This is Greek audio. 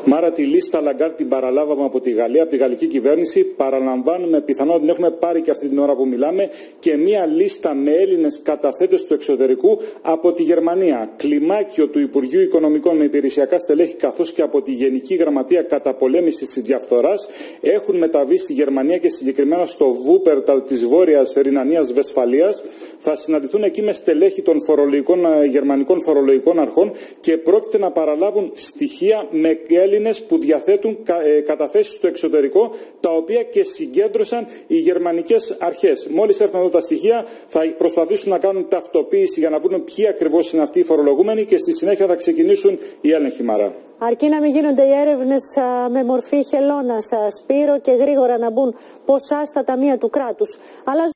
Μάρα, τη λίστα Λαγκάρντ την παραλάβαμε από τη Γαλλία, από τη γαλλική κυβέρνηση. Παραλαμβάνουμε, πιθανόν την έχουμε πάρει και αυτή την ώρα που μιλάμε, και μία λίστα με Έλληνες καταθέτες του εξωτερικού από τη Γερμανία. Κλιμάκιο του Υπουργείου Οικονομικών με υπηρεσιακά στελέχη, καθώς και από τη Γενική Γραμματεία Καταπολέμησης της Διαφθοράς, έχουν μεταβεί στη Γερμανία και συγκεκριμένα στο Βούπερταλ της Βόρειας Ρινανίας Βεσφαλίας. Θα συναντηθούν εκεί με στελέχη των γερμανικών φορολογικών αρχών και πρόκειται να παραλάβουν στοιχεία με Έλληνες που διαθέτουν καταθέσεις στο εξωτερικό, τα οποία και συγκέντρωσαν οι γερμανικές αρχές. Μόλις έρθουν εδώ τα στοιχεία, θα προσπαθήσουν να κάνουν ταυτοποίηση για να βρουν ποιοι ακριβώς είναι αυτοί οι φορολογούμενοι και στη συνέχεια θα ξεκινήσουν οι έλεγχοι, Μαρά. Αρκεί να μην γίνονται οι έρευνες με μορφή χελώνας, Σπύρο, και γρήγορα να μπουν ποσά στα ταμεία του κράτους. Αλλά